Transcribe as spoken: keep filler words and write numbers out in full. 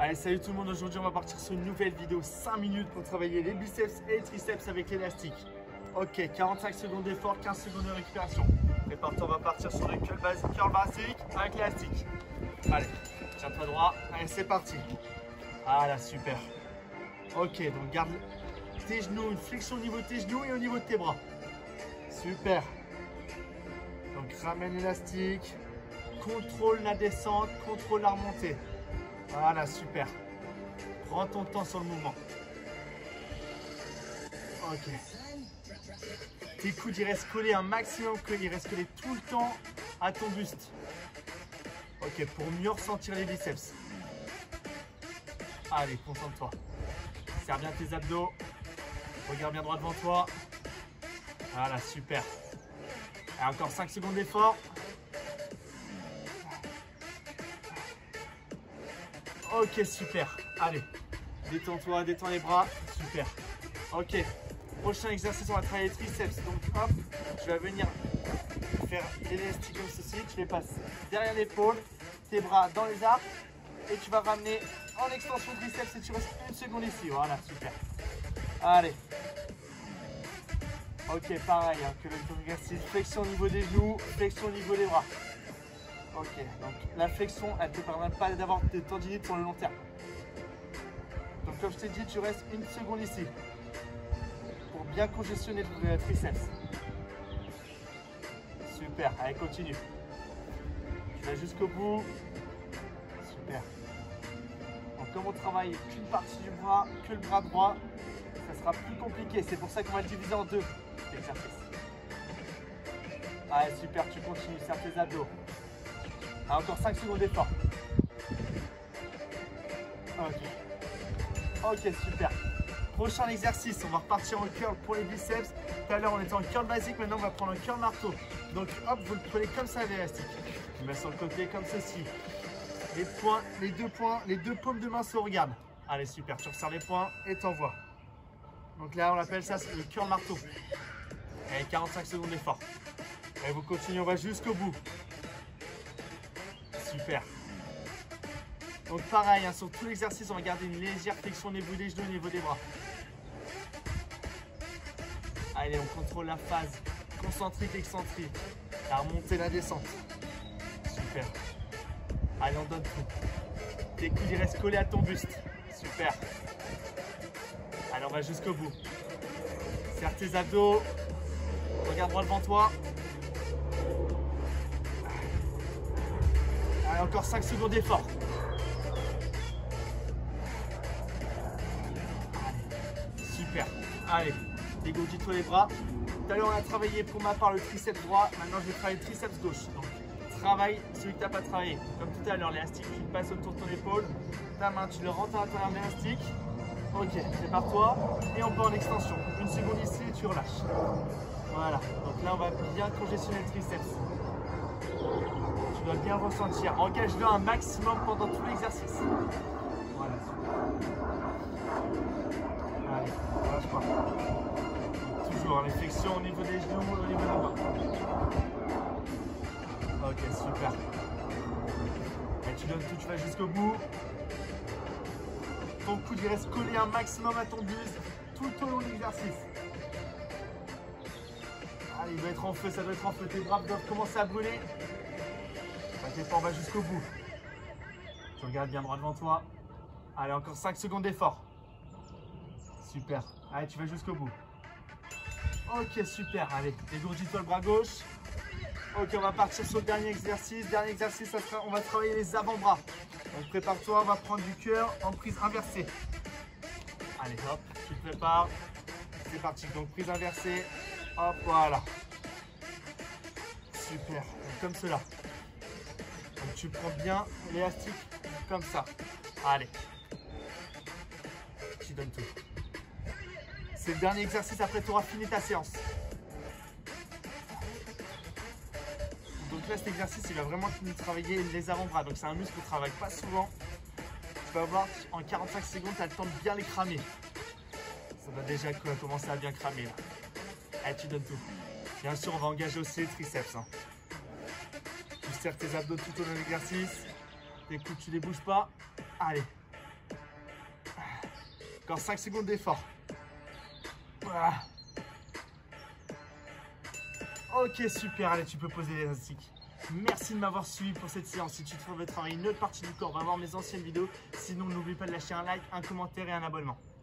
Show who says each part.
Speaker 1: Allez, salut tout le monde, aujourd'hui on va partir sur une nouvelle vidéo, cinq minutes pour travailler les biceps et les triceps avec l'élastique. Ok, quarante-cinq secondes d'effort, quinze secondes de récupération. Prépare-toi, on va partir sur le curl basique, curl basique avec l'élastique. Allez, tiens-toi droit, allez c'est parti. Voilà, super. Ok, donc garde tes genoux, une flexion au niveau de tes genoux et au niveau de tes bras. Super. Donc ramène l'élastique, contrôle la descente, contrôle la remontée. Voilà, super. Prends ton temps sur le mouvement. Ok. Tes coudes, ils restent collés un maximum, ils restent collés tout le temps à ton buste. Ok, pour mieux ressentir les biceps. Allez, concentre-toi. Serre bien tes abdos. Regarde bien droit devant toi. Voilà, super. Et encore cinq secondes d'effort. Ok, super. Allez, détends-toi, détends les bras. Super. Ok, prochain exercice, on va travailler les triceps. Donc, hop, tu vas venir faire l'élastique comme ceci. Tu les passes derrière l'épaule, tes bras dans les arcs. Et tu vas ramener en extension triceps et tu restes une seconde ici. Voilà, super. Allez. Ok, pareil hein, que l'exercice. Flexion au niveau des genoux, flexion au niveau des bras. Ok, donc la flexion, elle ne te permet pas d'avoir des tendinites sur le long terme. Donc comme je t'ai dit, tu restes une seconde ici pour bien congestionner le triceps. Super, allez continue. Tu vas jusqu'au bout. Super. Donc comme on travaille qu'une partie du bras, que le bras droit, ça sera plus compliqué. C'est pour ça qu'on va le diviser en deux, l'exercice. Allez, super, tu continues, serre tes abdos. Ah, encore cinq secondes d'effort. Ok. Ok, super. Prochain exercice, on va repartir en curl pour les biceps. Tout à l'heure, on était en curl basique, maintenant on va prendre un curl marteau. Donc hop, vous le prenez comme ça l'élastique. Tu mets sur le côté comme ceci. Les poings, les deux poings, les deux paumes de main se regardent. Allez, super, tu resserres les poings et t'envoies. Donc là, on appelle ça le curl marteau. Allez, quarante-cinq secondes d'effort. Et vous continuez, on va jusqu'au bout. Super. Donc pareil, hein, sur tout l'exercice, on va garder une légère flexion au niveau des genoux, au niveau des bras. Allez, on contrôle la phase concentrique, excentrique. La remontée, la descente. Super. Allez, on donne tout. Tes coudes, ils restent collés à ton buste. Super. Allez, on va jusqu'au bout. Serre tes abdos. Regarde droit devant toi. Allez, encore cinq secondes d'effort. Super. Allez, dégourdis-toi les bras. Tout à l'heure, on a travaillé pour ma part le triceps droit. Maintenant, je vais travailler le triceps gauche. Donc, travaille celui que tu n'as pas travaillé. Comme tout à l'heure, l'élastique, tu le passes autour de ton épaule. Ta main, tu le rentres à l'intérieur de l'élastique. Ok, prépare-toi. Et on peut en extension. Une seconde ici et tu relâches. Voilà. Donc là, on va bien congestionner le triceps. Tu dois bien ressentir. Engage-le un maximum pendant tout l'exercice. Voilà, super. Allez, relâche pas. Toujours les flexions au niveau des genoux, au niveau des bras. Ok, super. Et tu donnes tout, tu vas jusqu'au bout. Ton coude il reste collé un maximum à ton buste tout au long de l'exercice. Allez, il doit être en feu, ça doit être en feu. Tes bras doivent commencer à brûler. T'inquiète pas, on va jusqu'au bout. Tu regardes bien droit devant toi. Allez, encore cinq secondes d'effort. Super. Allez, tu vas jusqu'au bout. Ok, super. Allez, dégourdis-toi le bras gauche. Ok, on va partir sur le dernier exercice. Dernier exercice, ça sera, on va travailler les avant-bras. Donc prépare-toi, on va prendre du cœur en prise inversée. Allez, hop, tu te prépares. C'est parti. Donc prise inversée. Hop, voilà. Super. Donc, comme cela. Donc tu prends bien l'élastique comme ça. Allez. Tu donnes tout. C'est le dernier exercice, après tu auras fini ta séance. Donc là cet exercice il va vraiment nous travailler les avant-bras. Donc c'est un muscle qu'on ne travaille pas souvent. Tu vas voir en quarante-cinq secondes, tu as le temps de bien les cramer. Ça va déjà commencer à bien cramer là. Allez, tu donnes tout. Bien sûr on va engager aussi les triceps. Hein. Tu serres tes abdos tout au long de l'exercice. Tes coudes tu ne les bouges pas. Allez. Encore cinq secondes d'effort. Voilà. Ok, super. Allez, tu peux poser l'élastique. Merci de m'avoir suivi pour cette séance. Si tu trouves travailler une autre partie du corps, va voir mes anciennes vidéos. Sinon, n'oublie pas de lâcher un like, un commentaire et un abonnement.